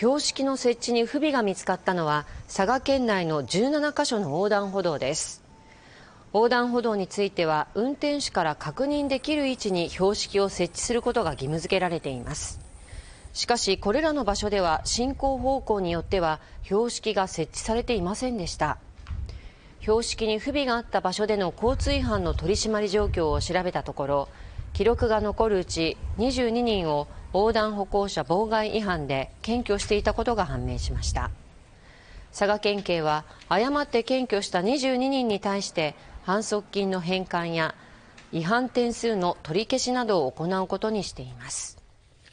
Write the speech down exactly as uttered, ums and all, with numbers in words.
標識の設置に不備が見つかったのは佐賀県内のじゅうななかしょの横断歩道です。横断歩道については運転手から確認できる位置に標識を設置することが義務付けられています。しかしこれらの場所では進行方向によっては標識が設置されていませんでした。標識に不備があった場所での交通違反の取り締まり状況を調べたところ、記録が残るうちにじゅうににんを横断歩行者妨害違反で検挙していたことが判明しました。佐賀県警は誤って検挙したにじゅうににんに対して反則金の返還や違反点数の取り消しなどを行うことにしています。